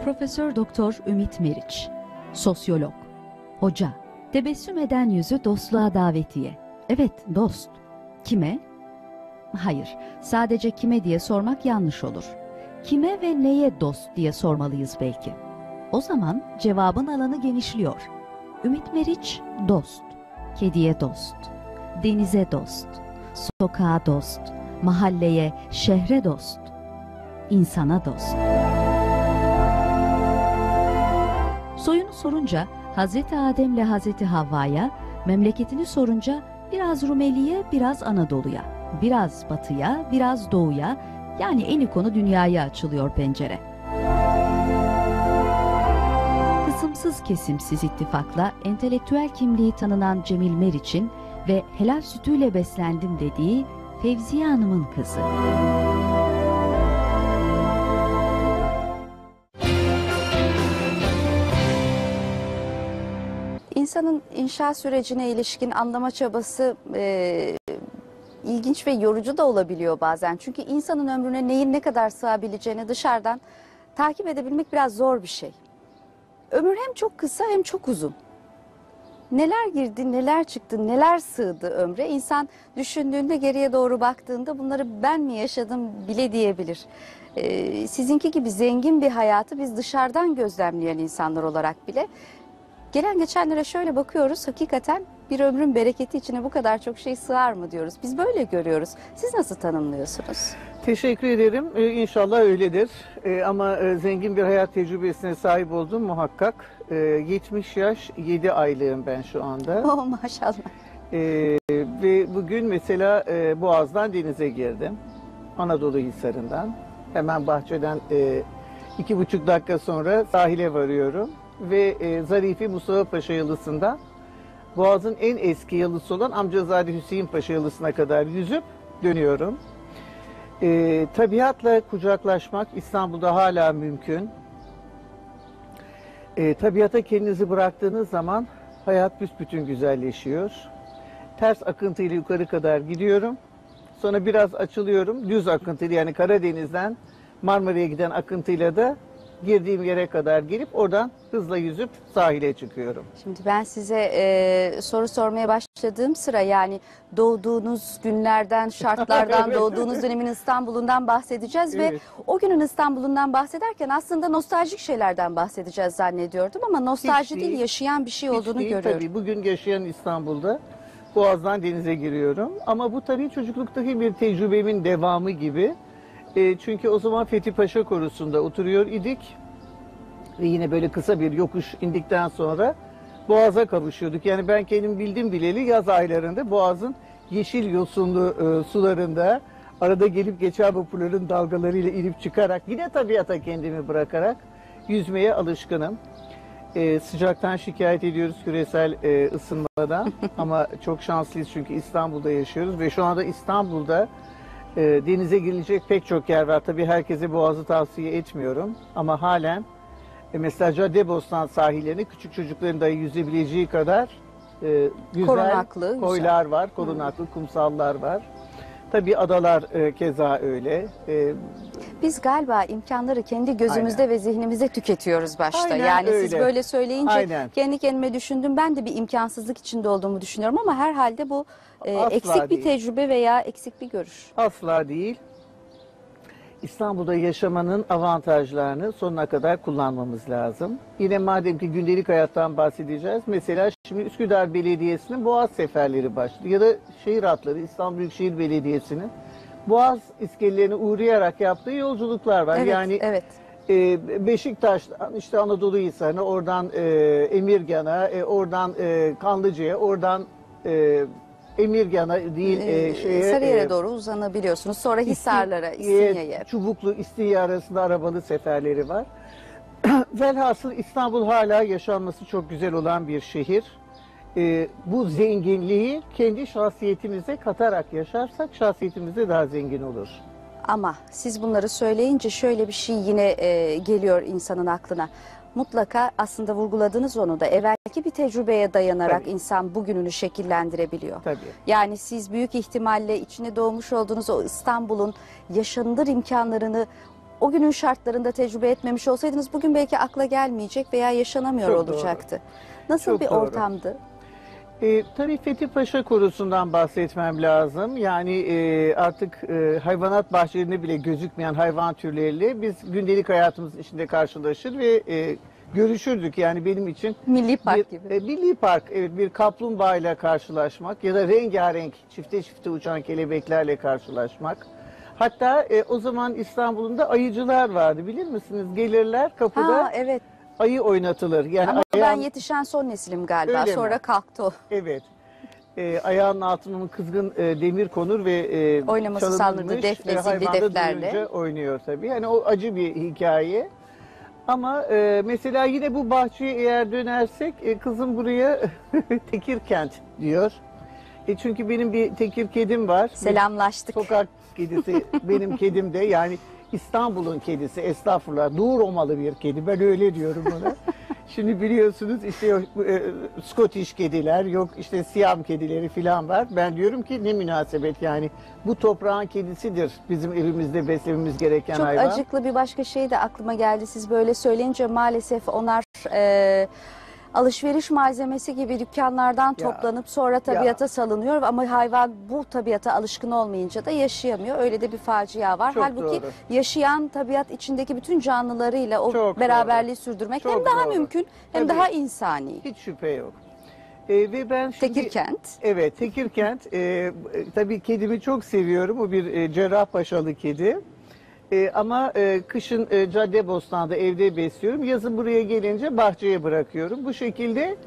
Profesör Doktor Ümit Meriç, sosyolog, hoca, tebessüm eden yüzü dostluğa davetiye. Evet, dost. Kime? Hayır, sadece kime diye sormak yanlış olur. Kime ve neye dost diye sormalıyız belki. O zaman cevabın alanı genişliyor. Ümit Meriç, dost. Kediye dost, denize dost, sokağa dost, mahalleye, şehre dost, insana dost. Soyunu sorunca Hazreti Adem'le Hazreti Havva'ya, memleketini sorunca biraz Rumeli'ye, biraz Anadolu'ya, biraz batıya, biraz doğuya, yani eli konu dünyaya açılıyor pencere. Kısımsız kesimsiz ittifakla entelektüel kimliği tanınan Cemil Meriç'in ve helal sütüyle beslendim dediği Fevziye Hanım'ın kızı. İnsanın inşa sürecine ilişkin anlama çabası ilginç ve yorucu da olabiliyor bazen. Çünkü insanın ömrüne neyin ne kadar sığabileceğini dışarıdan takip edebilmek biraz zor bir şey. Ömür hem çok kısa hem çok uzun. Neler girdi, neler çıktı, neler sığdı ömre? İnsan düşündüğünde, geriye doğru baktığında bunları ben mi yaşadım bile diyebilir. Sizinki gibi zengin bir hayatı biz dışarıdan gözlemleyen insanlar olarak bile gelen geçenlere şöyle bakıyoruz, hakikaten bir ömrün bereketi içine bu kadar çok şey sığar mı diyoruz. Biz böyle görüyoruz. Siz nasıl tanımlıyorsunuz? Teşekkür ederim. İnşallah öyledir. Ama zengin bir hayat tecrübesine sahip oldum muhakkak. 70 yaş 7 aylığım ben şu anda. Oh maşallah. Ve bugün mesela Boğaz'dan denize girdim. Anadolu Hisarı'ndan. Hemen bahçeden 2,5 dakika sonra sahile varıyorum. Ve Zarifi Mustafa Paşa Yalısı'ndan Boğaz'ın en eski yalısı olan Amcazade Hüseyin Paşa Yalısı'na kadar yüzüp dönüyorum. Tabiatla kucaklaşmak İstanbul'da hala mümkün. Tabiata kendinizi bıraktığınız zaman hayat büsbütün güzelleşiyor. Ters akıntıyla yukarı kadar gidiyorum. Sonra biraz açılıyorum. Düz akıntıyla, yani Karadeniz'den Marmara'ya giden akıntıyla da girdiğim yere kadar girip oradan hızla yüzüp sahile çıkıyorum. Şimdi ben size soru sormaya başladığım sıra, yani doğduğunuz günlerden, şartlardan, doğduğunuz dönemin İstanbul'undan bahsedeceğiz. Evet. Ve o günün İstanbul'undan bahsederken aslında nostaljik şeylerden bahsedeceğiz zannediyordum ama nostalji değil, yaşayan bir şey olduğunu görüyorum. Tabii bugün yaşayan İstanbul'da Boğaz'dan denize giriyorum ama bu tabii çocukluktaki bir tecrübemin devamı gibi. Çünkü o zaman Fethi Paşa Korusu'nda oturuyor idik ve yine böyle kısa bir yokuş indikten sonra Boğaz'a kavuşuyorduk. Yani ben kendim bildim bileli yaz aylarında Boğaz'ın yeşil yosunlu sularında arada gelip geçen vapurların dalgalarıyla inip çıkarak yine tabiata kendimi bırakarak yüzmeye alışkınım. Sıcaktan şikayet ediyoruz, küresel ısınmadan ama çok şanslıyız çünkü İstanbul'da yaşıyoruz ve şu anda İstanbul'da denize girilecek pek çok yer var. Tabii herkese Boğaz'ı tavsiye etmiyorum. Ama halen mesela Caddebostan sahillerine küçük çocukların dahi yüzebileceği kadar güzel korunaklı, koylar var. Korunaklı kumsallar var. Tabii adalar keza öyle. Biz galiba imkanları kendi gözümüzde aynen ve zihnimizde tüketiyoruz başta. Aynen yani öyle. Siz böyle söyleyince aynen kendi kendime düşündüm. Ben de bir imkansızlık içinde olduğumu düşünüyorum ama herhalde bu eksik bir tecrübe veya eksik bir görüş. Asla değil. İstanbul'da yaşamanın avantajlarını sonuna kadar kullanmamız lazım. Yine madem ki gündelik hayattan bahsedeceğiz. Mesela şimdi Üsküdar Belediyesi'nin Boğaz seferleri başladı. Ya da şehir hatları İstanbul Büyükşehir Belediyesi'nin Boğaz iskelelerine uğrayarak yaptığı yolculuklar var. Evet, yani evet. Beşiktaş'tan işte Anadolu Hisarı'na, oradan Emirgan'a, oradan Kanlıca'ya, oradan Emirgan'a değil Sarıyer'e doğru uzanabiliyorsunuz. Sonra Hisarlara, İstinye'ye. Çubuklu, İstinye arasında arabalı seferleri var. Velhasıl İstanbul hala yaşanması çok güzel olan bir şehir. Bu zenginliği kendi şahsiyetimize katarak yaşarsak şahsiyetimiz de daha zengin olur. Ama siz bunları söyleyince şöyle bir şey yine geliyor insanın aklına. Mutlaka aslında vurguladınız onu da, evvelki bir tecrübeye dayanarak tabii insan bugününü şekillendirebiliyor. Tabii. Yani siz büyük ihtimalle içine doğmuş olduğunuz o İstanbul'un yaşanılır imkanlarını o günün şartlarında tecrübe etmemiş olsaydınız bugün belki akla gelmeyecek veya yaşanamıyor Çok olacaktı. Nasıl Çok bir doğru. ortamdı? Tabii Fethi Paşa Korusu'ndan bahsetmem lazım. Yani artık hayvanat bahçelerinde bile gözükmeyen hayvan türleriyle biz gündelik hayatımızın içinde karşılaşır ve görüşürdük. Yani benim için Milli park bir, gibi. milli park, evet, bir kaplumbağayla karşılaşmak ya da rengarenk çifte çifte uçan kelebeklerle karşılaşmak. Hatta o zaman İstanbul'un da ayıcılar vardı, bilir misiniz? Gelirler kapıda, Ha evet. ayı oynatılır. Yani Ama ben ayağın- yetişen son nesilim galiba. Öyle mi? Sonra kalktı o. Evet. Ayağının altına kızgın demir konur ve Oynaması çalınmış, sağlanır, defle, zilli hayvan da deflerle. duyunca oynuyor tabii. Yani o acı bir hikaye. Ama mesela yine bu bahçeye eğer dönersek kızım buraya Tekirkent diyor. Çünkü benim bir tekir kedim var. Selamlaştık. Sokak kedisi benim kedim de, yani İstanbul'un kedisi, estağfurullah, Doğu Romalı bir kedi, ben öyle diyorum ona. Şimdi biliyorsunuz işte yok, Scottish kediler, yok işte Siyam kedileri falan var. Ben diyorum ki ne münasebet, yani bu toprağın kedisidir bizim evimizde beslememiz gereken Çok hayvan. acıklı bir başka şey de aklıma geldi. Siz böyle söyleyince maalesef onlar alışveriş malzemesi gibi dükkanlardan Ya, toplanıp sonra tabiata salınıyor. Ama hayvan bu tabiata alışkın olmayınca da yaşayamıyor. Öyle de bir facia var. Çok Halbuki doğru. yaşayan tabiat içindeki bütün canlılarıyla o Çok beraberliği sürdürmek hem Çok daha doğru. mümkün hem Tabii. daha insani. Hiç şüphe yok. Ve ben şimdi... Tekirkent. Evet, Tekirkent. Tabii kedimi çok seviyorum. O bir Cerrahpaşalı kedi. Ama kışın Caddebostan'da evde besliyorum. Yazın buraya gelince bahçeye bırakıyorum. Bu şekilde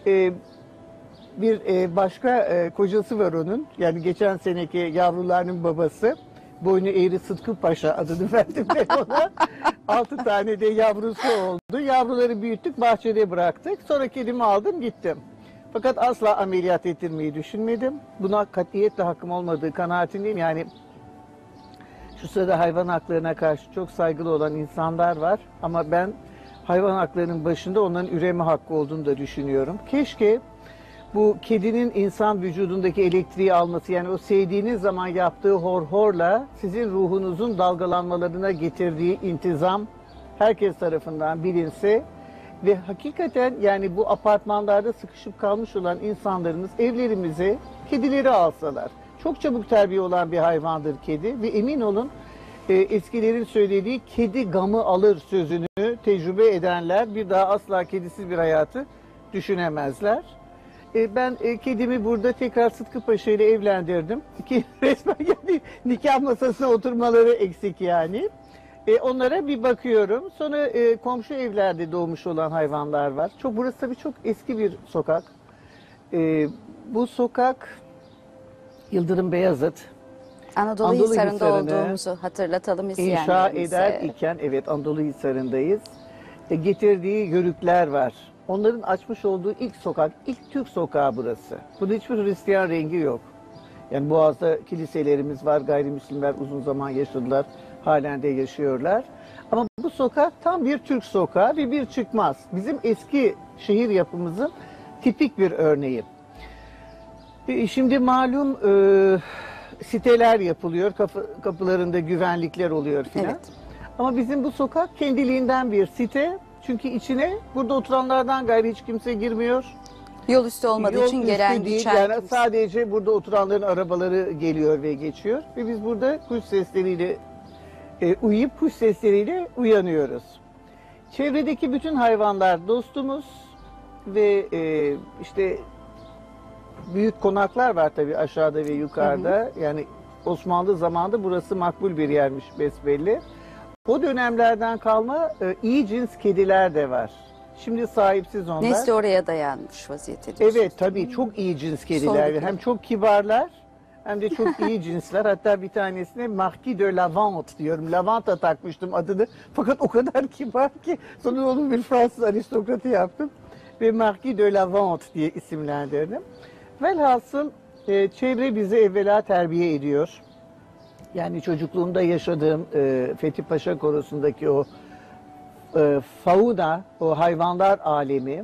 bir başka kocası var onun. Yani geçen seneki yavrularının babası. Boynu eğri Sıtkı Paşa adını verdim ben ona. 6 tane de yavrusu oldu. Yavruları büyüttük, bahçede bıraktık. Sonra kedimi aldım, gittim. Fakat asla ameliyat ettirmeyi düşünmedim. Buna katiyetle hakkım olmadığı kanaatindeyim. Yani şu sırada hayvan haklarına karşı çok saygılı olan insanlar var. Ama ben hayvan haklarının başında onların üreme hakkı olduğunu da düşünüyorum. Keşke bu kedinin insan vücudundaki elektriği alması, yani o sevdiğiniz zaman yaptığı horhorla sizin ruhunuzun dalgalanmalarına getirdiği intizam herkes tarafından bilinse ve hakikaten yani bu apartmanlarda sıkışıp kalmış olan insanlarımız evlerimize kedileri alsalar. Çok çabuk terbiye olan bir hayvandır kedi ve emin olun eskilerin söylediği kedi gamı alır sözünü tecrübe edenler bir daha asla kedisiz bir hayatı düşünemezler. Ben kedimi burada tekrar Sıtkı Paşa ile evlendirdim. Ki resmen yani nikah masasına oturmaları eksik yani. Onlara bir bakıyorum. Sonra komşu evlerde doğmuş olan hayvanlar var. Burası tabii çok eski bir sokak. Bu sokak Yıldırım Beyazıt. Anadolu Hisarı'nda olduğumuzu hatırlatalım İnşa izleyenlerimize. eder iken, evet, Anadolu Hisarı'ndayız. Getirdiği yörükler var. Onların açmış olduğu ilk sokak, ilk Türk sokağı burası. Burada hiçbir Hristiyan rengi yok. Yani Boğaz'da kiliselerimiz var, gayrimüslimler uzun zaman yaşadılar, halen de yaşıyorlar. Ama bu sokak tam bir Türk sokağı ve bir çıkmaz. Bizim eski şehir yapımızın tipik bir örneği. Şimdi malum siteler yapılıyor, kapılarında güvenlikler oluyor filan. Evet. Ama bizim bu sokak kendiliğinden bir site. Çünkü içine burada oturanlardan gayrı hiç kimse girmiyor. Yol üstü olmadığı Yol için üstü gelen değil, geçen yani kimse. sadece burada oturanların arabaları geliyor ve geçiyor. Ve biz burada kuş sesleriyle uyuyup kuş sesleriyle uyanıyoruz. Çevredeki bütün hayvanlar dostumuz ve işte büyük konaklar var tabii aşağıda ve yukarıda. Yani Osmanlı zamanında burası makbul bir yermiş besbelli. O dönemlerden kalma iyi cins kediler de var. Şimdi sahipsiz onlar. Nesli oraya dayanmış vaziyette diyorsunuz. Evet tabii çok iyi cins kediler. Sonraki. Hem çok kibarlar hem de çok iyi cinsler. Hatta bir tanesine Marquis de Lavante diyorum. Lavanta takmıştım adını. Fakat o kadar kibar ki sonra onun bir Fransız aristokratı yaptım. Ve Marquis de Lavante diye isimlendirdim. Velhasıl çevre bizi evvela terbiye ediyor. Yani çocukluğumda yaşadığım Fethi Paşa Korusu'ndaki o fauna, o hayvanlar alemi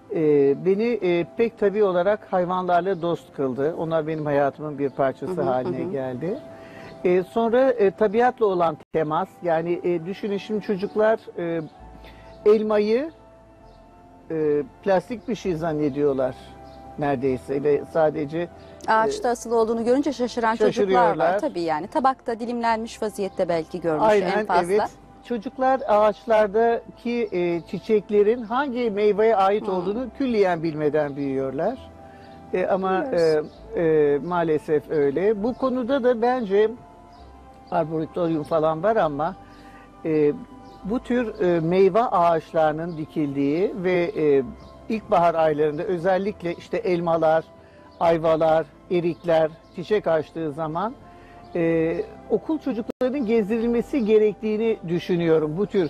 beni pek tabii olarak hayvanlarla dost kıldı. Onlar benim hayatımın bir parçası haline geldi. Sonra tabiatla olan temas. Yani düşünün şimdi çocuklar elmayı plastik bir şey zannediyorlar neredeyse ve sadece Ağaçta asılı olduğunu görünce şaşıran çocuklar var. şaşırıyorlar. Tabii yani tabakta dilimlenmiş vaziyette belki görmüş en aynen fazla. evet. Çocuklar ağaçlardaki çiçeklerin hangi meyveye ait olduğunu külliyen bilmeden büyüyorlar. Ama maalesef öyle. Bu konuda da bence arboretorium falan var ama bu tür meyve ağaçlarının dikildiği ve ilkbahar aylarında özellikle işte elmalar, ayvalar, erikler çiçek açtığı zaman okul çocuklarının gezdirilmesi gerektiğini düşünüyorum bu tür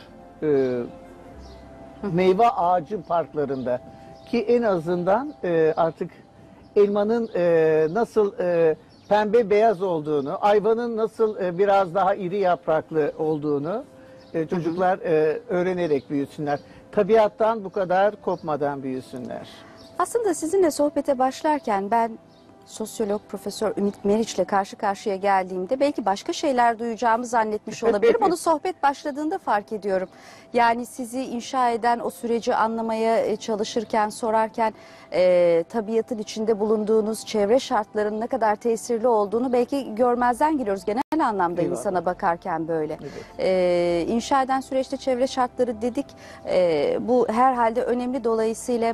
meyve ağacı parklarında. Ki en azından artık elmanın nasıl pembe beyaz olduğunu, ayvanın nasıl biraz daha iri yapraklı olduğunu çocuklar öğrenerek büyüsünler. Tabiattan bu kadar kopmadan büyüsünler. Aslında sizinle sohbete başlarken ben sosyolog Profesör Ümit Meriç'le karşı karşıya geldiğimde belki başka şeyler duyacağımı zannetmiş olabilirim. Onu sohbet başladığında fark ediyorum. Yani sizi inşa eden o süreci anlamaya çalışırken, sorarken tabiatın içinde bulunduğunuz çevre şartlarının ne kadar tesirli olduğunu belki görmezden geliyoruz. Genel anlamda Eyvallah. insana bakarken böyle. Evet. İnşa eden süreçte çevre şartları dedik. Bu herhalde önemli, dolayısıyla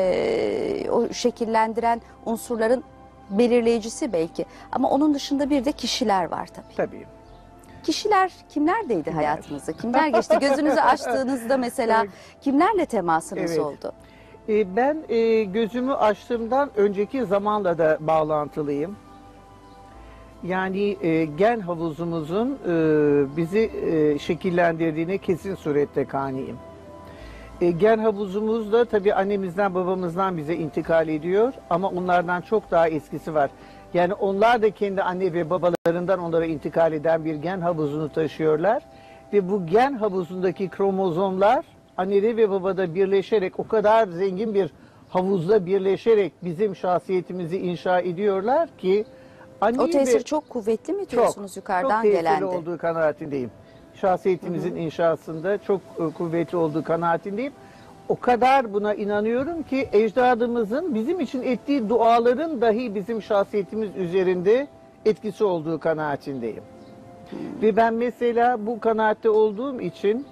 o şekillendiren unsurların belirleyicisi belki. Ama onun dışında bir de kişiler var tabii. Tabii. Kişiler kimlerdeydi hayatınızda? Kimler geçti? Gözünüzü açtığınızda mesela kimlerle temasınız Evet. oldu? Ben gözümü açtığımdan önceki zamanla da bağlantılıyım. Yani gen havuzumuzun bizi şekillendirdiğine kesin surette kaniyim. Gen havuzumuz da tabii annemizden babamızdan bize intikal ediyor ama onlardan çok daha eskisi var. Yani onlar da kendi anne ve babalarından onlara intikal eden bir gen havuzunu taşıyorlar. Ve bu gen havuzundaki kromozomlar annede ve babada birleşerek o kadar zengin bir havuzda birleşerek bizim şahsiyetimizi inşa ediyorlar ki anne O tesir ve çok kuvvetli mi diyorsunuz yukarıdan çok tesirli gelendi? olduğu kanaatindeyim. Şahsiyetimizin inşasında çok kuvvetli olduğu kanaatindeyim. O kadar buna inanıyorum ki ecdadımızın bizim için ettiği duaların dahi bizim şahsiyetimiz üzerinde etkisi olduğu kanaatindeyim. Ve ben mesela bu kanaatte olduğum için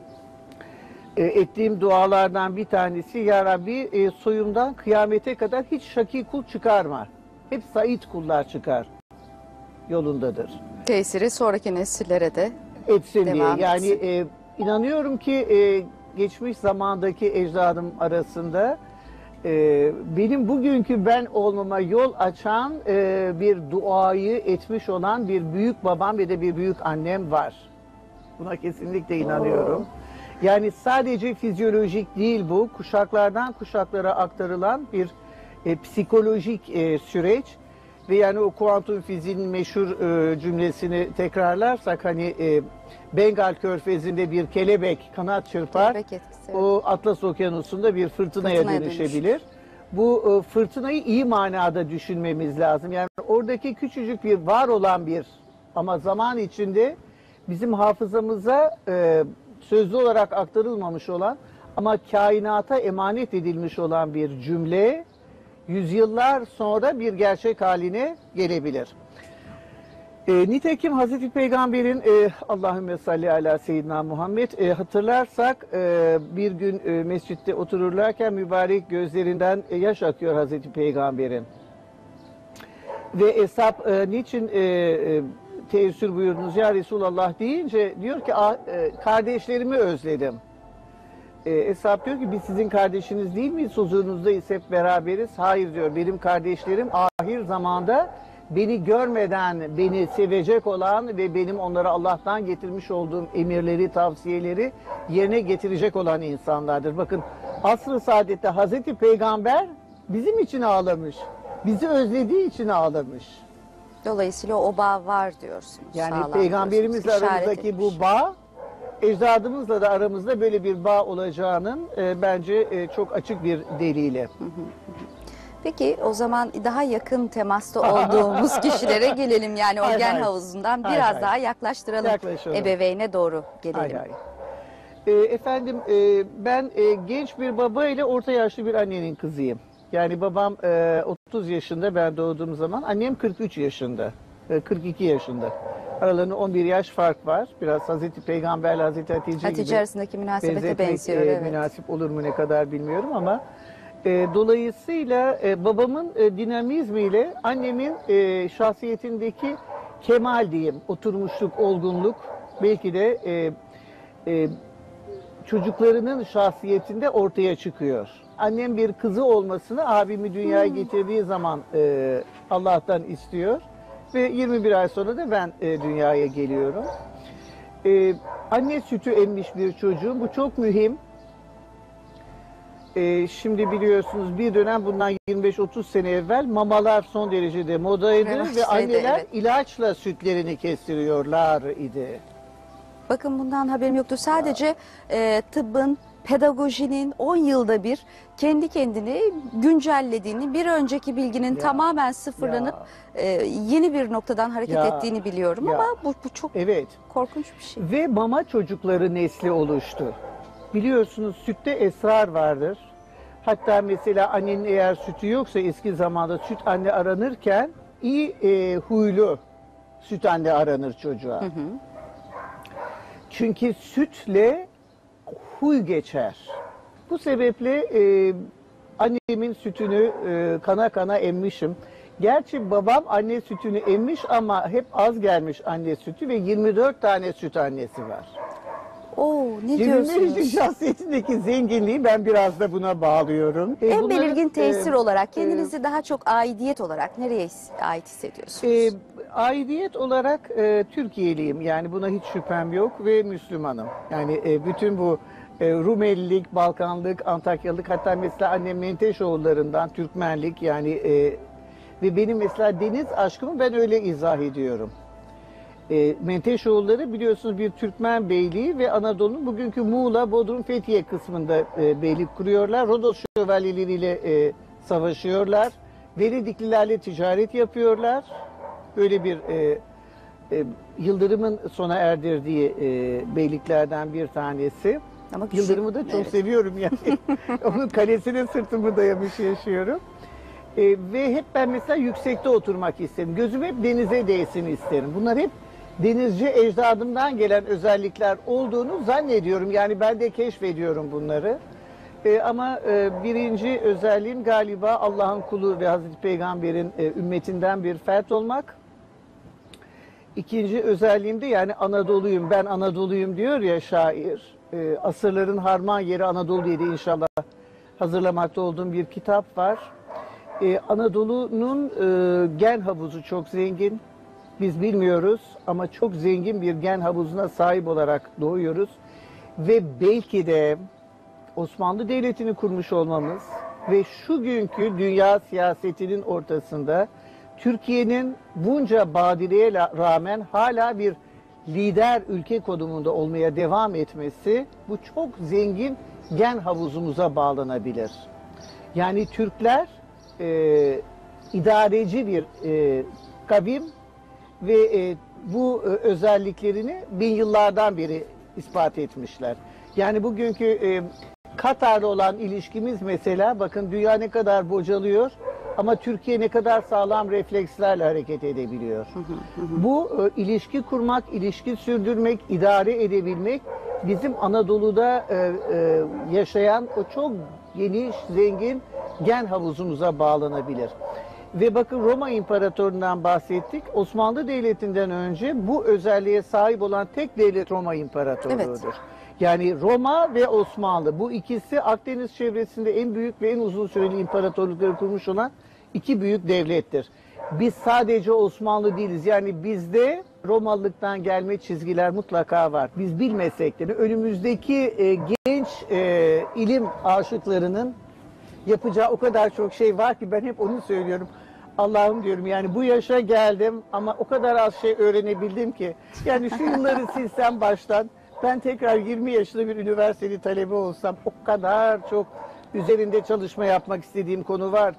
ettiğim dualardan bir tanesi, Ya Rabbi soyumdan kıyamete kadar hiç şaki kul çıkarma. Hep Said kullar çıkar yolundadır. Tesiri sonraki nesillere de Etsin diye. devam Yani etsin. inanıyorum ki geçmiş zamandaki ecdadım arasında benim bugünkü ben olmama yol açan bir duayı etmiş olan bir büyük babam ve de bir büyük annem var. Buna kesinlikle inanıyorum. Yani sadece fizyolojik değil bu, kuşaklardan kuşaklara aktarılan bir psikolojik süreç. Ve yani o kuantum fiziğinin meşhur cümlesini tekrarlarsak hani Bengal Körfezi'nde bir kelebek kanat çırpar, Kelebek etkisi, o Atlas Okyanusu'nda bir fırtınaya dönüşebilir. Bu fırtınayı iyi manada düşünmemiz lazım. Yani oradaki küçücük bir var olan bir ama zaman içinde bizim hafızamıza sözlü olarak aktarılmamış olan ama kainata emanet edilmiş olan bir cümle yüzyıllar sonra bir gerçek haline gelebilir. Nitekim Hazreti Peygamber'in Allahümme salli ala seyyidina Muhammed hatırlarsak bir gün mescitte otururlarken mübarek gözlerinden yaş akıyor Hazreti Peygamber'in. Ve Eshab niçin teessür buyurdunuz ya Resulallah deyince diyor ki kardeşlerimi özledim. Eshab diyor ki biz sizin kardeşiniz değil miyiz? Huzurunuzdayız, hep beraberiz. Hayır diyor, benim kardeşlerim ahir zamanda beni görmeden beni sevecek olan ve benim onlara Allah'tan getirmiş olduğum emirleri, tavsiyeleri yerine getirecek olan insanlardır. Bakın asr-ı saadette Hazreti Peygamber bizim için ağlamış. Bizi özlediği için ağlamış. Dolayısıyla o bağ var diyorsunuz. Yani sağlam peygamberimizle diyorsunuz, işaret aramızdaki edilmiş. bu bağ ecdadımızla da aramızda böyle bir bağ olacağının bence çok açık bir delili. Peki o zaman daha yakın temasta olduğumuz kişilere gelelim. Yani o Hay gen hay. havuzundan Hay biraz hay. daha yaklaştıralım. Yaklaşalım. Ebeveyne doğru gelelim. Hay hay. Efendim ben genç bir baba ile orta yaşlı bir annenin kızıyım. Yani babam 30 yaşında ben doğduğum zaman, annem 43 yaşında, 42 yaşında. Aralarında 11 yaş fark var. Biraz Hazreti Peygamberle Hazreti Hatice Hatice gibi arasındaki münasebete benzetmek benziyor. Evet. münasip olur mu ne kadar bilmiyorum ama dolayısıyla babamın dinamizmiyle annemin şahsiyetindeki kemal diyeyim, oturmuşluk, olgunluk belki de çocuklarının şahsiyetinde ortaya çıkıyor. Annem bir kızı olmasını abimi dünyaya getirdiği zaman Allah'tan istiyor ve 21 ay sonra da ben dünyaya geliyorum. Anne sütü emmiş bir çocuğum, bu çok mühim. Şimdi biliyorsunuz bir dönem bundan 25-30 sene evvel mamalar son derecede modaydı Revaçtaydı, ve anneler evet. ilaçla sütlerini kestiriyorlar idi. Bakın bundan haberim yoktu. Sadece tıbbın, pedagojinin 10 yılda bir kendi kendini güncellediğini, bir önceki bilginin Ya, tamamen sıfırlanıp yeni bir noktadan hareket Ya, ettiğini biliyorum ya. ama bu çok Evet. korkunç bir şey. Ve mama çocukları nesli oluştu. Biliyorsunuz sütte esrar vardır. Hatta mesela annenin eğer sütü yoksa eski zamanda süt anne aranırken iyi huylu süt anne aranır çocuğa. Çünkü sütle huy geçer. Bu sebeple annemin sütünü kana kana emmişim. Gerçi babam anne sütünü emmiş ama hep az gelmiş anne sütü ve 24 tane süt annesi var. Oo, ne Cemil Meriç'in diyorsunuz? şahsiyetindeki zenginliği ben biraz da buna bağlıyorum. En Bunların, belirgin tesir olarak kendinizi daha çok aidiyet olarak nereye ait hissediyorsunuz? Aidiyet olarak Türkiye'liyim. Yani buna hiç şüphem yok ve Müslümanım. Yani bütün bu Rumelilik, Balkanlık, Antakyalılık, hatta mesela annem Menteşoğullarından Türkmenlik yani ve benim mesela deniz aşkımı ben öyle izah ediyorum. Menteşoğulları biliyorsunuz bir Türkmen beyliği ve Anadolu'nun bugünkü Muğla, Bodrum, Fethiye kısmında beylik kuruyorlar. Rodos şövalyeleriyle savaşıyorlar. Venediklilerle ticaret yapıyorlar. Böyle bir Yıldırım'ın sona erdirdiği beyliklerden bir tanesi. Ama küçük, Yıldırım'ı da çok evet. seviyorum yani. Onun kalesine sırtımı dayamış yaşıyorum. Ve hep ben mesela yüksekte oturmak isterim. Gözüm hep denize değsin isterim. Bunlar hep denizci ecdadımdan gelen özellikler olduğunu zannediyorum. Yani ben de keşfediyorum bunları. Ama birinci özelliğim galiba Allah'ın kulu ve Hazreti Peygamber'in ümmetinden bir fert olmak. İkinci özelliğim de yani Anadolu'yum, ben Anadolu'yum diyor ya şair. Asırların harman yeri Anadolu diye de inşallah hazırlamakta olduğum bir kitap var. Anadolu'nun gen havuzu çok zengin. Biz bilmiyoruz ama çok zengin bir gen havuzuna sahip olarak doğuyoruz. Ve belki de Osmanlı Devleti'ni kurmuş olmamız ve şu günkü dünya siyasetinin ortasında Türkiye'nin bunca badireye rağmen hala bir lider ülke konumunda olmaya devam etmesi bu çok zengin gen havuzumuza bağlanabilir. Yani Türkler idareci bir kavim ve bu özelliklerini bin yıllardan beri ispat etmişler. Yani bugünkü Katar'la olan ilişkimiz mesela bakın dünya ne kadar bocalıyor ama Türkiye ne kadar sağlam reflekslerle hareket edebiliyor. Bu ilişki kurmak, ilişki sürdürmek, idare edebilmek bizim Anadolu'da yaşayan o çok geniş, zengin gen havuzumuza bağlanabilir. Ve bakın Roma İmparatorluğundan bahsettik. Osmanlı Devleti'nden önce bu özelliğe sahip olan tek devlet Roma İmparatorluğu'dur. Evet. Yani Roma ve Osmanlı bu ikisi Akdeniz çevresinde en büyük ve en uzun süreli imparatorlukları kurmuş olan iki büyük devlettir. Biz sadece Osmanlı değiliz. Yani bizde Romalıktan gelme çizgiler mutlaka var. Biz bilmesek de önümüzdeki genç ilim aşıklarının yapacağı o kadar çok şey var ki ben hep onu söylüyorum. Allah'ım diyorum yani bu yaşa geldim ama o kadar az şey öğrenebildim ki. Yani şu yılları silsem baştan ben tekrar 20 yaşında bir üniversiteli talebe olsam o kadar çok üzerinde çalışma yapmak istediğim konu var ki.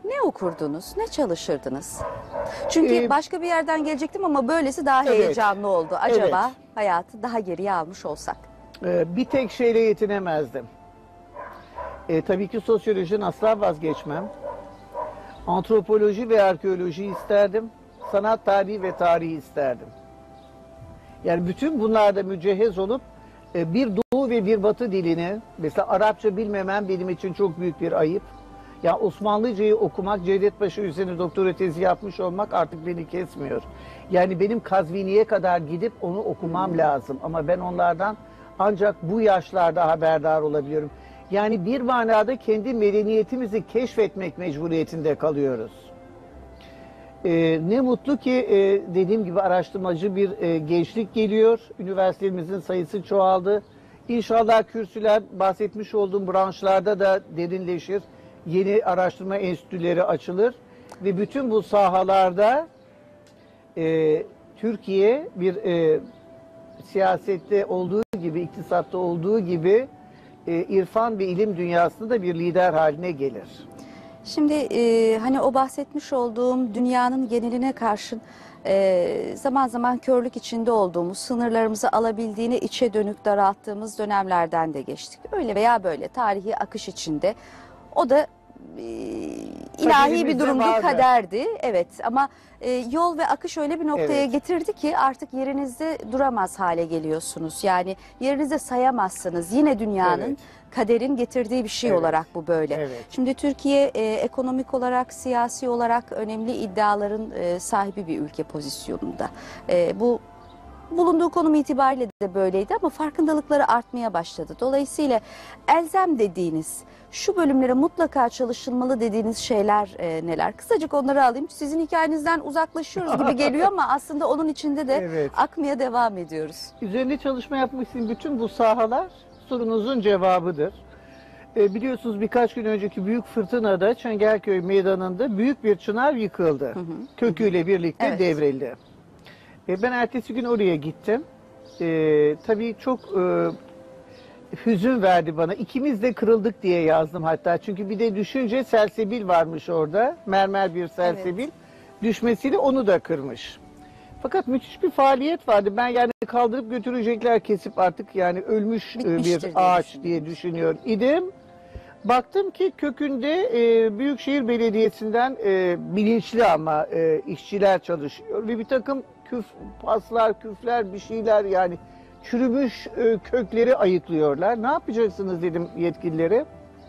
Ne okurdunuz, ne çalışırdınız? Çünkü Ee, başka bir yerden gelecektim ama böylesi daha Evet. heyecanlı oldu. Acaba Evet. hayatı daha geriye almış olsak? Bir tek şeyle yetinemezdim. Tabii ki sosyolojiden asla vazgeçmem. Antropoloji ve arkeoloji isterdim. Sanat tarihi ve tarihi isterdim. Yani bütün bunlarda mücehhez olup bir Doğu ve bir Batı dilini, mesela Arapça bilmemem benim için çok büyük bir ayıp. Ya Osmanlıcayı okumak, Cevdet Paşa üzerine doktora tezi yapmış olmak artık beni kesmiyor. Yani benim Kazvini'ye kadar gidip onu okumam lazım. Ama ben onlardan ancak bu yaşlarda haberdar olabiliyorum. Yani bir manada kendi medeniyetimizi keşfetmek mecburiyetinde kalıyoruz. Ne mutlu ki dediğim gibi araştırmacı bir gençlik geliyor. Üniversitemizin sayısı çoğaldı. İnşallah kürsüler bahsetmiş olduğum branşlarda da derinleşir. Yeni araştırma enstitüleri açılır. Ve bütün bu sahalarda Türkiye bir siyasette olduğu gibi, iktisatta olduğu gibi irfan ve ilim dünyasında da bir lider haline gelir. Şimdi hani o bahsetmiş olduğum dünyanın geneline karşın zaman zaman körlük içinde olduğumuz, sınırlarımızı alabildiğine içe dönük daralttığımız dönemlerden de geçtik. Öyle veya böyle tarihi akış içinde. O da ilahi bir Kaderimizde durumdu, vardı. kaderdi. Evet ama yol ve akış öyle bir noktaya Evet. getirdi ki artık yerinizde duramaz hale geliyorsunuz. Yani yerinizde sayamazsınız. Yine dünyanın, Evet. kaderin getirdiği bir şey Evet. olarak bu böyle. Evet. Şimdi Türkiye ekonomik olarak, siyasi olarak önemli iddiaların sahibi bir ülke pozisyonunda. Bu bulunduğu konum itibariyle de böyleydi ama farkındalıkları artmaya başladı. Dolayısıyla elzem dediğiniz, şu bölümlere mutlaka çalışılmalı dediğiniz şeyler neler? Kısacık onları alayım. Sizin hikayenizden uzaklaşıyoruz gibi geliyor ama aslında onun içinde de Evet. akmaya devam ediyoruz. Üzerinde çalışma yapmak için bütün bu sahalar sorunuzun cevabıdır. Biliyorsunuz birkaç gün önceki büyük fırtınada Çengelköy Meydanı'nda büyük bir çınar yıkıldı. Köküyle birlikte Evet. devrildi. Ben ertesi gün oraya gittim. Tabii çok hüzün verdi bana. İkimiz de kırıldık diye yazdım hatta. Çünkü bir de düşünce selsebil varmış orada. Mermer bir selsebil. Düşmesiyle onu da kırmış. Fakat müthiş bir faaliyet vardı. Ben yani kaldırıp götürecekler kesip artık yani ölmüş Bitmiştir bir diye ağaç düşündünüz. diye düşünüyor idim. Baktım ki kökünde Büyükşehir Belediyesi'nden bilinçli ama işçiler çalışıyor. Ve bir takım paslar, küfler bir şeyler yani çürümüş kökleri ayıklıyorlar. Ne yapacaksınız dedim yetkililere.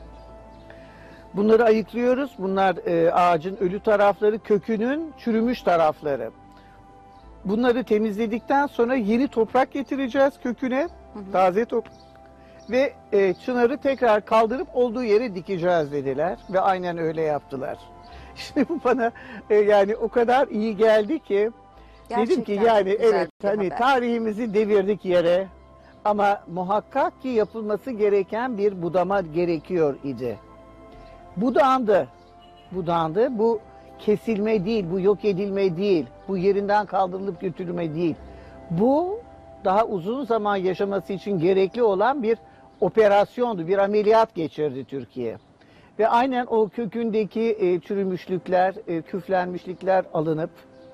Bunları ayıklıyoruz. Bunlar ağacın ölü tarafları, kökünün çürümüş tarafları. Bunları temizledikten sonra yeni toprak getireceğiz köküne, taze toprak. Ve çınarı tekrar kaldırıp olduğu yere dikeceğiz dediler. Ve aynen öyle yaptılar. Şimdi bu bana yani o kadar iyi geldi ki dedim ki Gerçekten yani çok güzel evet bir hani haber. tarihimizi devirdik yere ama muhakkak ki yapılması gereken bir budama gerekiyor idi. Budandı. Budandı. Bu kesilme değil, bu yok edilme değil, bu yerinden kaldırılıp götürülme değil. Bu daha uzun zaman yaşaması için gerekli olan bir operasyondu, bir ameliyat geçirdi Türkiye. Ve aynen o kökündeki çürümüşlükler, küflenmişlikler alınıp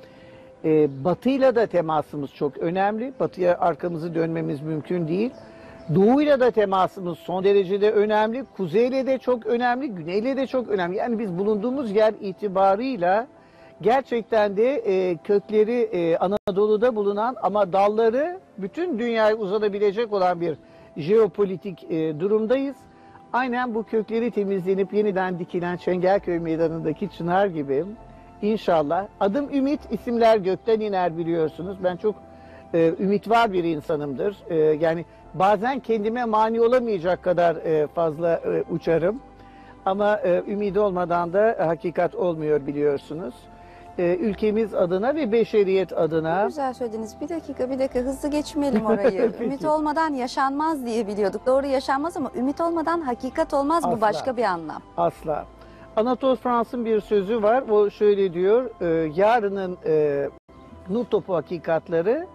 Batı'yla da temasımız çok önemli. Batı'ya arkamızı dönmemiz mümkün değil. Doğu'yla da temasımız son derecede önemli. Kuzey'le de çok önemli, Güney'le de çok önemli. Yani biz bulunduğumuz yer itibarıyla gerçekten de kökleri Anadolu'da bulunan ama dalları bütün dünyaya uzanabilecek olan bir jeopolitik durumdayız. Aynen bu kökleri temizlenip yeniden dikilen Çengelköy Meydanı'ndaki çınar gibi inşallah. Adım Ümit, isimler gökten iner biliyorsunuz. Ben çok ümit var bir insanımdır. Yani bazen kendime mani olamayacak kadar fazla uçarım. Ama ümidi olmadan da hakikat olmuyor biliyorsunuz. Ülkemiz adına ve beşeriyet adına. Ne güzel söylediniz. Bir dakika hızlı geçmeyelim orayı. Peki. Ümit olmadan yaşanmaz diye biliyorduk. Doğru yaşanmaz ama ümit olmadan hakikat olmaz. Bu Asla. başka bir anlam. Asla. Anatole France'ın bir sözü var. O şöyle diyor. Yarının nur topu hakikatleri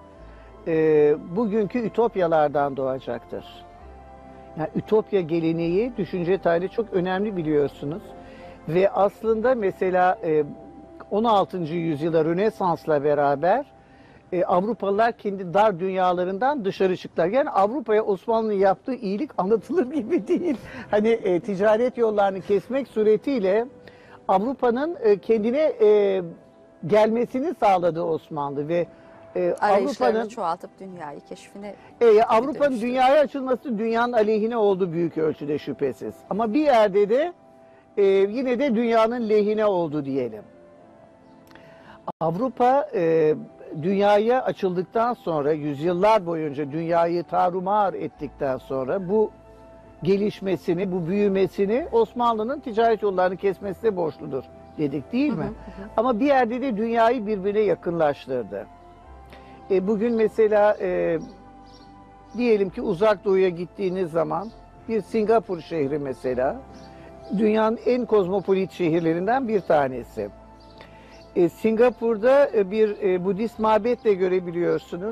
bugünkü ütopyalardan doğacaktır. Yani ütopya geleneği düşünce tarihi çok önemli biliyorsunuz. Ve aslında mesela 16. yüzyılda Rönesans'la beraber Avrupalılar kendi dar dünyalarından dışarı çıktılar. Yani Avrupa'ya Osmanlı'nın yaptığı iyilik anlatılır gibi değil. Hani ticaret yollarını kesmek suretiyle Avrupa'nın kendine gelmesini sağladı Osmanlı ve Arayışlarını çoğaltıp dünyayı keşfine Avrupa'nın dünyaya açılması dünyanın aleyhine oldu büyük ölçüde şüphesiz. Ama bir yerde de yine de dünyanın lehine oldu diyelim. Avrupa dünyaya açıldıktan sonra, yüzyıllar boyunca dünyayı tarumar ettikten sonra bu gelişmesini, bu büyümesini Osmanlı'nın ticaret yollarını kesmesine borçludur dedik değil mi? Ama bir yerde de dünyayı birbirine yakınlaştırdı. Bugün mesela diyelim ki Uzak Doğu'ya gittiğiniz zaman bir Singapur şehri mesela dünyanın en kozmopolit şehirlerinden bir tanesi. Singapur'da bir Budist mabet de görebiliyorsunuz.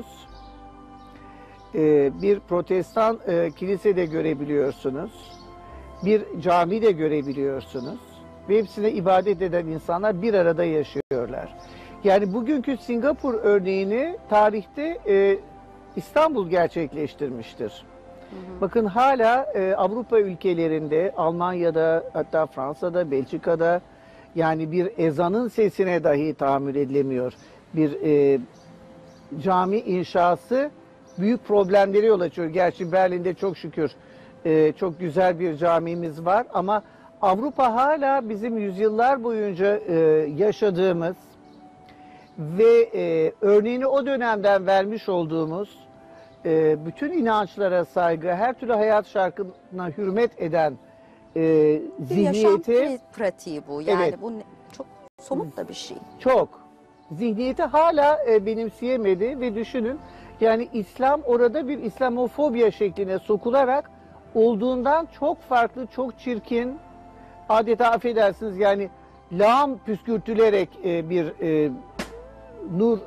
Bir Protestan kilise de görebiliyorsunuz. Bir cami de görebiliyorsunuz. Ve hepsine ibadet eden insanlar bir arada yaşıyorlar. Yani bugünkü Singapur örneğini tarihte İstanbul gerçekleştirmiştir. Bakın hala Avrupa ülkelerinde, Almanya'da, hatta Fransa'da, Belçika'da yani bir ezanın sesine dahi tahammül edilemiyor. Bir cami inşası büyük problemleri yol açıyor. Gerçi Berlin'de çok şükür çok güzel bir camimiz var ama Avrupa hala bizim yüzyıllar boyunca yaşadığımız ve örneğini o dönemden vermiş olduğumuz bütün inançlara saygı, her türlü hayat şarkına hürmet eden zihniyeti... Bir yaşam pratiği bu. Yani evet, bu çok somut da bir şey. Çok. Zihniyeti hala benimseyemedi ve düşünün yani İslam orada bir İslamofobya şekline sokularak olduğundan çok farklı, çok çirkin, adeta affedersiniz yani lağım püskürtülerek bir nur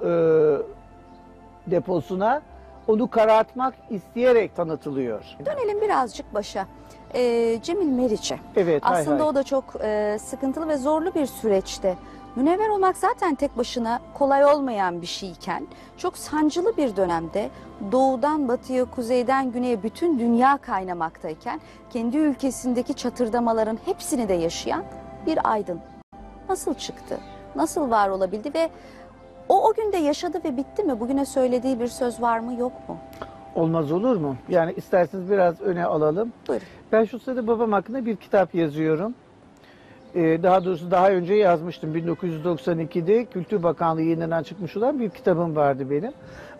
deposuna onu karartmak isteyerek tanıtılıyor. Dönelim birazcık başa. Cemil Meriç'e. Evet, aslında o da çok sıkıntılı ve zorlu bir süreçte. Münevver olmak zaten tek başına kolay olmayan bir şeyken, çok sancılı bir dönemde doğudan batıya, kuzeyden güneye bütün dünya kaynamaktayken, kendi ülkesindeki çatırdamaların hepsini de yaşayan bir aydın. Nasıl çıktı? Nasıl var olabildi ve o günde yaşadı ve bitti mi? Bugüne söylediği bir söz var mı, yok mu? Olmaz olur mu? Yani isterseniz biraz öne alalım. Buyurun. Ben şu sırada babam hakkında bir kitap yazıyorum. Daha doğrusu daha önce yazmıştım. 1992'de Kültür Bakanlığı yayınından çıkmış olan bir kitabım vardı benim.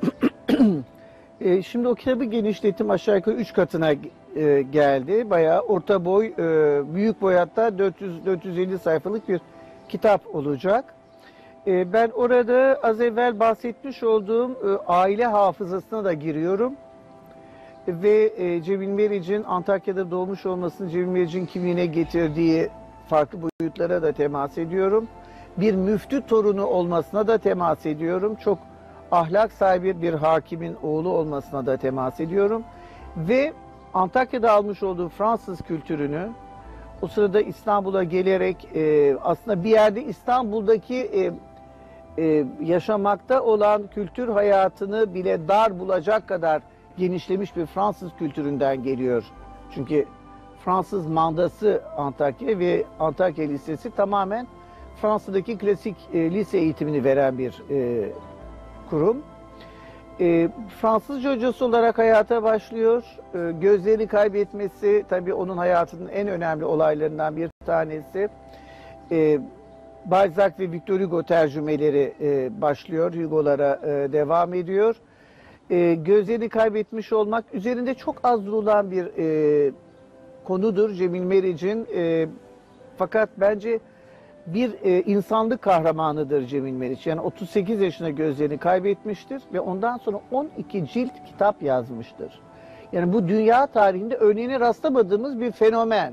Şimdi o kitabı genişlettim. Aşağı yukarı 3 katına geldi. Bayağı orta boy, büyük boy hatta 400-450 sayfalık bir kitap olacak. Ben orada az evvel bahsetmiş olduğum aile hafızasına da giriyorum. Ve Cemil Meriç'in Antakya'da doğmuş olmasını Cemil Meriç'in kimliğine getirdiği farklı boyutlara da temas ediyorum. Bir müftü torunu olmasına da temas ediyorum. Çok ahlak sahibi bir hakimin oğlu olmasına da temas ediyorum. Ve Antakya'da almış olduğu Fransız kültürünü o sırada İstanbul'a gelerek aslında bir yerde İstanbul'daki yaşamakta olan kültür hayatını bile dar bulacak kadar genişlemiş bir Fransız kültüründen geliyor. Çünkü Fransız mandası Antakya ve Antakya Lisesi tamamen Fransa'daki klasik lise eğitimini veren bir kurum. Fransızca hocası olarak hayata başlıyor. Gözlerini kaybetmesi tabii onun hayatının en önemli olaylarından bir tanesi. Balzac ve Victor Hugo tercümeleri başlıyor. Hugo'lara devam ediyor. Gözlerini kaybetmiş olmak üzerinde çok az durulan bir konudur Cemil Meriç'in. Fakat bence bir insanlık kahramanıdır Cemil Meriç. Yani 38 yaşında gözlerini kaybetmiştir ve ondan sonra 12 cilt kitap yazmıştır. Yani bu dünya tarihinde örneğine rastlamadığımız bir fenomen.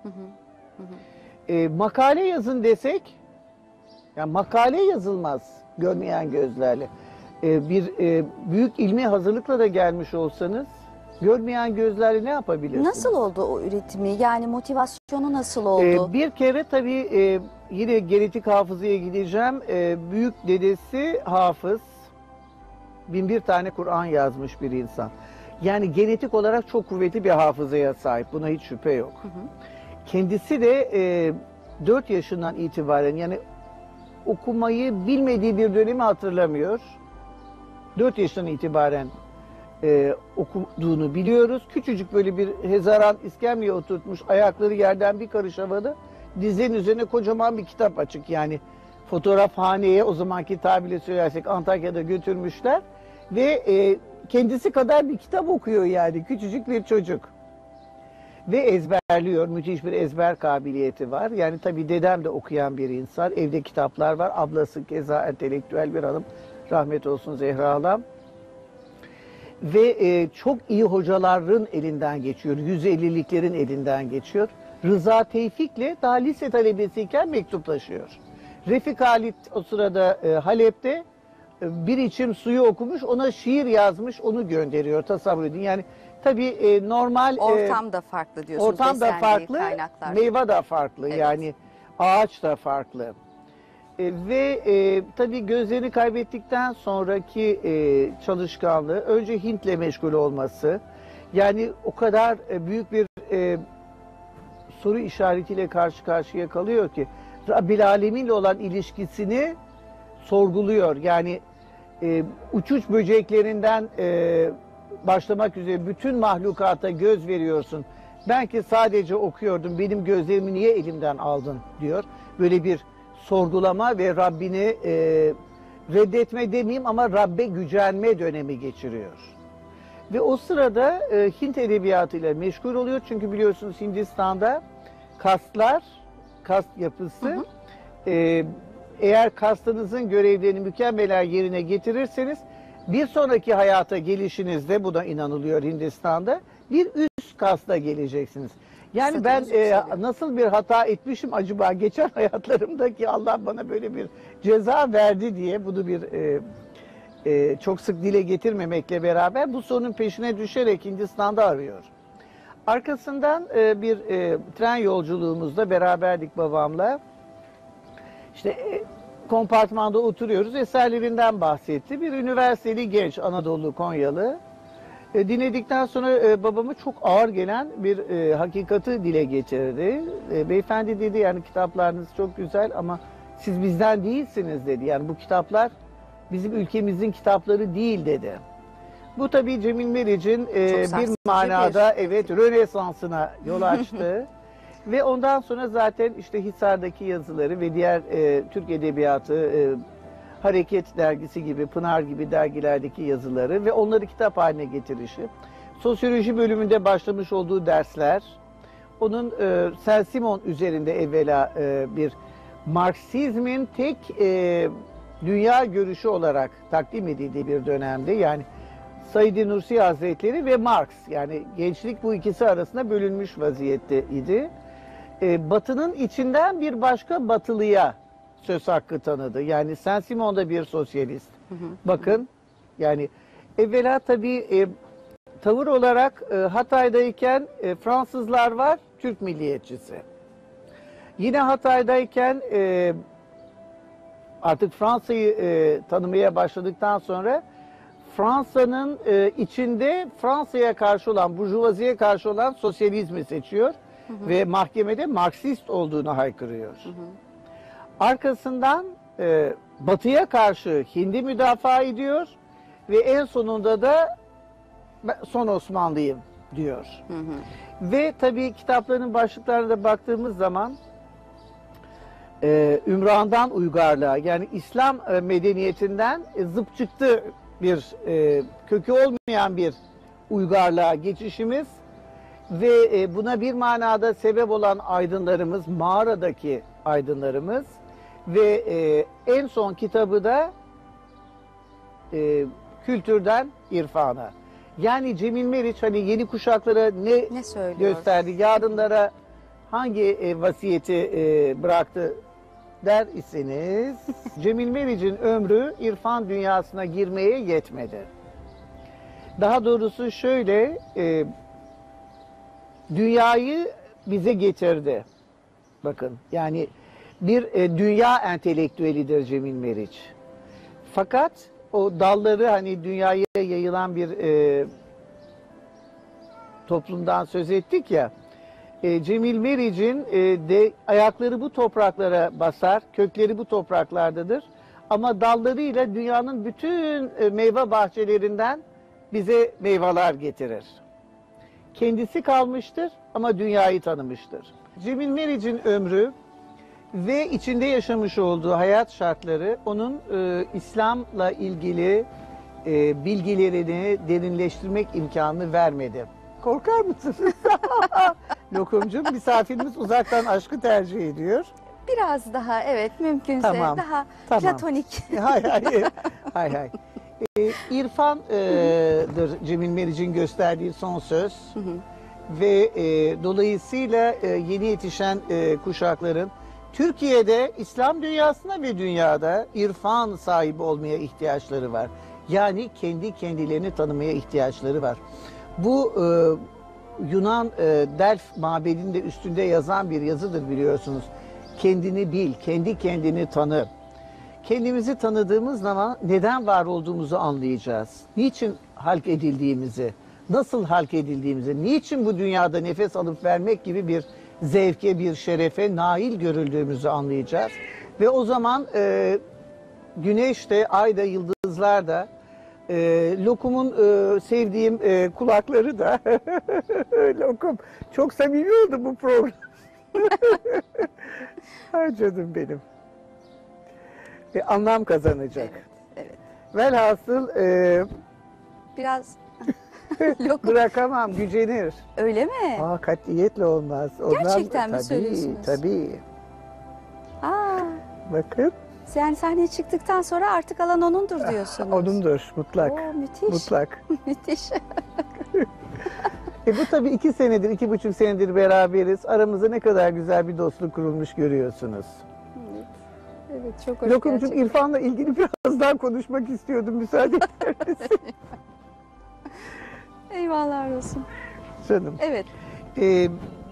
Makale yazın desek, yani makale yazılmaz görmeyen gözlerle. Bir büyük ilmi hazırlıkla da gelmiş olsanız Görmeyen gözlerle ne yapabilirsiniz? Nasıl oldu o üretimi? Yani motivasyonu nasıl oldu? Bir kere tabii yine genetik hafızaya gideceğim. Büyük dedesi hafız. 1001 tane Kur'an yazmış bir insan. Yani genetik olarak çok kuvvetli bir hafızaya sahip. Buna hiç şüphe yok. Kendisi de 4 yaşından itibaren, yani okumayı bilmediği bir dönemi hatırlamıyor. 4 yaşından itibaren okuduğunu biliyoruz. Küçücük böyle bir hezaran iskemleye oturtmuş, ayakları yerden bir karış havada, dizlerinin üzerine kocaman bir kitap açık. Yani fotoğrafhaneye, o zamanki tabirle söylersek Antakya'da götürmüşler ve kendisi kadar bir kitap okuyor, yani küçücük bir çocuk. Ve ezberliyor, müthiş bir ezber kabiliyeti var. Yani tabii dedem de okuyan bir insan, evde kitaplar var. Ablası keza entelektüel bir hanım, rahmet olsun Zehra halam. Ve çok iyi hocaların elinden geçiyor, 150'liklerin elinden geçiyor. Rıza Tevfik'le daha lise talebesiyken mektuplaşıyor. Refik Halit o sırada Halep'te bir içim suyu okumuş, ona şiir yazmış, onu gönderiyor, tasavvur edin. Yani tabii normal... Ortam da farklı diyorsunuz. Ortam da farklı, kaynaklar. meyve de farklı, Evet. yani ağaç da farklı. Ve tabii gözlerini kaybettikten sonraki çalışkanlığı, önce Hint'le meşgul olması, yani o kadar büyük bir soru işaretiyle karşı karşıya kalıyor ki Rabbil Alemin'le olan ilişkisini sorguluyor. Yani uçuş böceklerinden başlamak üzere bütün mahlukata göz veriyorsun. Ben ki sadece okuyordum, benim gözlerimi niye elimden aldın diyor. Böyle bir sorgulama ve Rabbini reddetme demeyeyim ama Rabbe gücenme dönemi geçiriyor. Ve o sırada Hint edebiyatıyla meşgul oluyor. Çünkü biliyorsunuz Hindistan'da kastlar, kast yapısı, eğer kastınızın görevlerini mükemmelen yerine getirirseniz bir sonraki hayata gelişinizde, buna inanılıyor Hindistan'da, bir üst kasta geleceksiniz. Yani Statünüz ben yükseliyor. nasıl bir hata etmişim acaba geçen hayatlarımdaki, Allah bana böyle bir ceza verdi diye, bunu bir çok sık dile getirmemekle beraber bu sorunun peşine düşerek Hindistan'da arıyor. Arkasından bir tren yolculuğumuzda beraberdik babamla. İşte kompartmanda oturuyoruz. Eserlerinden bahsetti. Bir üniversiteli genç, Anadolu Konyalı. Dinledikten sonra babama çok ağır gelen bir hakikati dile getirdi. Beyefendi dedi, yani kitaplarınız çok güzel ama siz bizden değilsiniz dedi. Yani bu kitaplar bizim ülkemizin kitapları değil dedi. Bu tabii Cemil Meriç'in bir manada evet Rönesans'ına yol açtı. Ve ondan sonra zaten işte Hisar'daki yazıları ve diğer Türk Edebiyatı, Hareket dergisi gibi, Pınar gibi dergilerdeki yazıları ve onları kitap haline getirişi, sosyoloji bölümünde başlamış olduğu dersler, onun Saint-Simon üzerinde evvela bir Marksizmin tek dünya görüşü olarak takdim edildiği bir dönemde, yani Said Nursi Hazretleri ve Marx, yani gençlik bu ikisi arasında bölünmüş vaziyetteydi. Batı'nın içinden bir başka Batılıya söz hakkı tanıdı. Yani Saint-Simon da bir sosyalist. Bakın, yani evvela tabii tavır olarak Hatay'dayken Fransızlar var, Türk milliyetçisi. Yine Hatay'dayken artık Fransa'yı tanımaya başladıktan sonra Fransa'nın içinde Fransa'ya karşı olan, burjuvaziye karşı olan sosyalizmi seçiyor ve mahkemede Marksist olduğunu haykırıyor. Arkasından Batı'ya karşı Hind'i müdafaa ediyor ve en sonunda da son Osmanlıyım diyor. Ve tabii kitapların başlıklarına da baktığımız zaman Ümran'dan uygarlığa, yani İslam medeniyetinden zıp çıktı bir kökü olmayan bir uygarlığa geçişimiz ve buna bir manada sebep olan aydınlarımız, mağaradaki aydınlarımız ve en son kitabı da kültürden irfana. Yani Cemil Meriç hani yeni kuşaklara ne gösterdi, yarınlara hangi vasiyeti bıraktı der iseniz, Cemil Meriç'in ömrü irfan dünyasına girmeye yetmedi. Daha doğrusu şöyle, dünyayı bize getirdi. Bakın, yani bir dünya entelektüelidir Cemil Meriç. Fakat o dalları, hani dünyaya yayılan bir toplumdan söz ettik ya, Cemil Meriç'in de ayakları bu topraklara basar, kökleri bu topraklardadır. Ama dallarıyla dünyanın bütün meyve bahçelerinden bize meyveler getirir. Kendisi kalmıştır ama dünyayı tanımıştır. Cemil Meriç'in ömrü ve içinde yaşamış olduğu hayat şartları onun İslam'la ilgili bilgilerini derinleştirmek imkanını vermedi. Korkar mısınız? Lokumcum, misafirimiz uzaktan aşkı tercih ediyor. Biraz daha, evet, mümkünse Tamam, daha tamam. platonik. Hay hay. Hay hay. İrfan'dır Cemil Meriç'in gösterdiği son söz. Ve dolayısıyla yeni yetişen kuşakların Türkiye'de, İslam dünyasında ve dünyada irfan sahibi olmaya ihtiyaçları var. Yani kendi kendilerini tanımaya ihtiyaçları var. Bu Yunan Delf mabedinde üstünde yazan bir yazıdır, biliyorsunuz. Kendini bil, kendi kendini tanı. Kendimizi tanıdığımız zaman neden var olduğumuzu anlayacağız. Niçin halk edildiğimizi, nasıl halk edildiğimizi, niçin bu dünyada nefes alıp vermek gibi bir zevke, bir şerefe nail görüldüğümüzü anlayacağız. Ve o zaman güneş de, ay da, yıldızlar da, Lokum'un sevdiğim kulakları da, Lokum, çok samimi oldu bu program. Ay canım benim. Anlam kazanacak. Evet, evet. Velhasıl Biraz lokum. bırakamam, gücenir. Öyle mi? Katiyetle olmaz. Gerçekten mi tabii, söylüyorsunuz? Tabii. Aa, Bakın. yani sahneye çıktıktan sonra artık alan onundur diyorsunuz. Onundur, mutlak. Oo, müthiş. Mutlak. Müthiş. Bu tabii 2 senedir, 2,5 senedir beraberiz. Aramızda ne kadar güzel bir dostluk kurulmuş görüyorsunuz. Evet, evet, çok hoş Lokumcum, gerçekten. İrfan'la ilgili biraz daha konuşmak istiyordum, müsaade eder misin? Eyvallah olsun. Canım. Evet, Ee,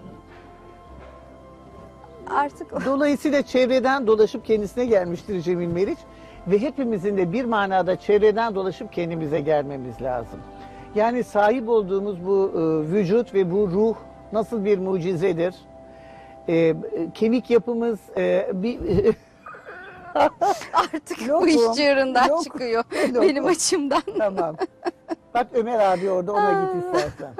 artık Dolayısıyla çevreden dolaşıp kendisine gelmiştir Cemil Meriç. Ve hepimizin de bir manada çevreden dolaşıp kendimize gelmemiz lazım. Yani sahip olduğumuz bu vücut ve bu ruh nasıl bir mucizedir? Kemik yapımız bir... artık bu Lokum, iş çığırından lokum, çıkıyor lokum. benim açımdan. Tamam. Bak Ömer abi orada, ona git istersen.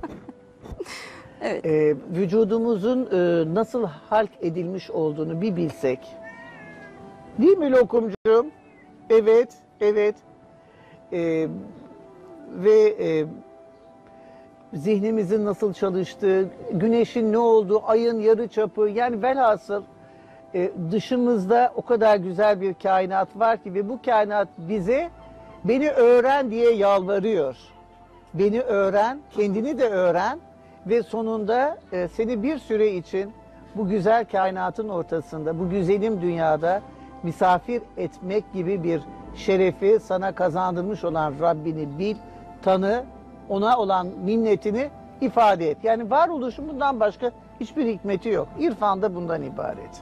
Evet. Vücudumuzun nasıl halk edilmiş olduğunu bir bilsek. Değil mi Lokumcuğum? Evet, evet. Ve zihnimizin nasıl çalıştığı, güneşin ne olduğu, ayın yarıçapı, yani velhasıl dışımızda o kadar güzel bir kainat var ki ve bu kainat bize beni öğren diye yalvarıyor. Beni öğren, kendini de öğren ve sonunda seni bir süre için bu güzel kainatın ortasında, bu güzelim dünyada misafir etmek gibi bir şerefi sana kazandırmış olan Rabbini bil, tanı, ona olan minnetini ifade et. Yani varoluşun bundan başka hiçbir hikmeti yok. İrfan da bundan ibaret.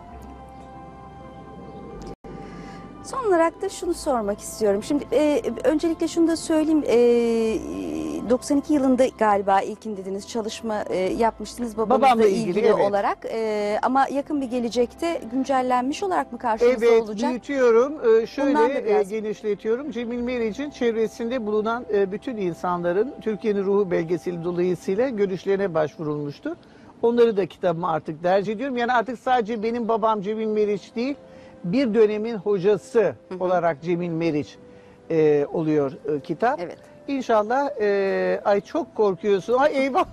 Son olarak da şunu sormak istiyorum. Şimdi öncelikle şunu da söyleyeyim. 92 yılında galiba ilkin dediniz çalışma yapmıştınız babamızla ilgili evet. olarak. Ama yakın bir gelecekte güncellenmiş olarak mı karşınızda Evet, olacak? büyütüyorum. Bundan da Şöyle biraz- genişletiyorum. Cemil Meriç'in çevresinde bulunan bütün insanların Türkiye'nin ruhu belgeseli dolayısıyla görüşlerine başvurulmuştu. Onları da kitabıma artık derc ediyorum. Yani artık sadece benim babam Cemil Meriç değil, bir dönemin hocası olarak Cemil Meriç oluyor kitap. Evet. İnşallah, ay çok korkuyorsun. Ay eyvah.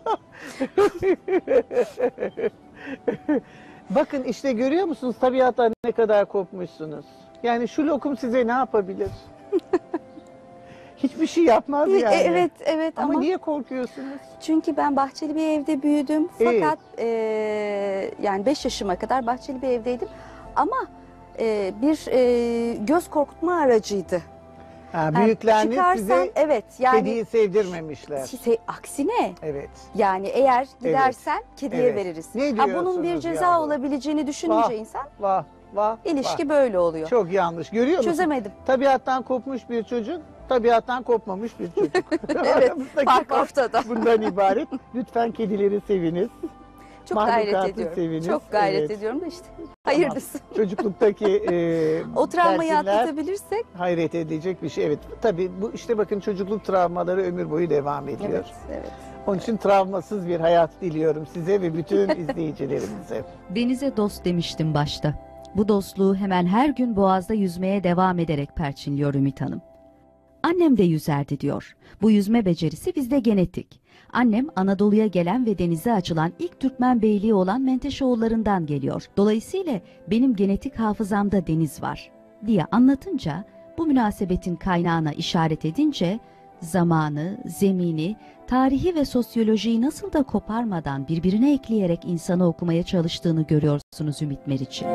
Bakın işte, görüyor musunuz tabiattan ne kadar kopmuşsunuz. Yani şu lokum size ne yapabilir? Hiçbir şey yapmaz yani. Evet, evet Ama ama niye korkuyorsunuz? çünkü ben bahçeli bir evde büyüdüm. Evet. Fakat yani 5 yaşıma kadar bahçeli bir evdeydim. Ama bir göz korkutma aracıydı. Ha, büyükleriniz çıkarsan, size evet yani kediyi sevdirmemişler. aksine Evet. yani eğer gidersen kediye Evet. veririz. Ne Bunun bir diyorsunuz ceza ya bu? olabileceğini düşününce Vah, insan Vah vah. ilişki vah. böyle oluyor. Çok yanlış. Görüyor musun? Çözemedim. Tabiattan kopmuş bir çocuk, tabiattan kopmamış bir çocuk. Evet, Aramızdaki fark ortada. bundan ibaret. Lütfen kedileri seviniz. Çok gayret Mahlukatı ediyorum. seviniz. Çok gayret Evet. ediyorum da işte hayırlısı. Çocukluktaki O travmayı telkinler atlatabilirsek hayret edecek bir şey. Evet. Tabii bu işte bakın çocukluk travmaları ömür boyu devam ediyor. evet, evet. Onun için travmasız bir hayat diliyorum size ve bütün izleyicilerimize. Denize dost demiştim başta. Bu dostluğu hemen her gün Boğaz'da yüzmeye devam ederek perçinliyor Ümit Hanım. Annem de yüzerdi diyor. Bu yüzme becerisi bizde genetik. Annem Anadolu'ya gelen ve denize açılan ilk Türkmen beyliği olan Menteşeoğullarından geliyor. Dolayısıyla benim genetik hafızamda deniz var diye anlatınca, bu münasebetin kaynağına işaret edince zamanı, zemini, tarihi ve sosyolojiyi nasıl da koparmadan birbirine ekleyerek insanı okumaya çalıştığını görüyorsunuz Ümit Meriç'in.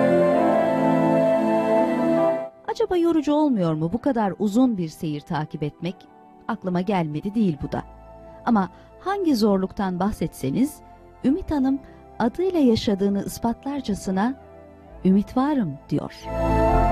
Acaba yorucu olmuyor mu bu kadar uzun bir seyir takip etmek? Aklıma gelmedi değil bu da. Ama hangi zorluktan bahsetseniz Ümit Hanım adıyla yaşadığını ispatlarcasına "Ümit varım" diyor.